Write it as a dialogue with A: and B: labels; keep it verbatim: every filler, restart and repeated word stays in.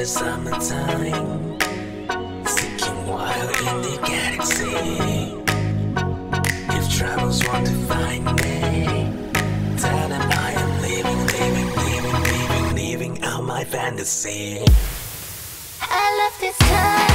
A: the summertime, seeking wild in the galaxy. If troubles want to find me, tell them I am leaving, leaving, leaving, leaving, leaving out my fantasy. I love this time.